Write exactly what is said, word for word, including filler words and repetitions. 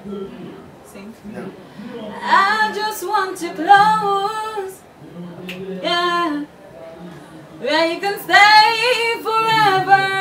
Sing. No. I just want you close, yeah, where you can stay forever.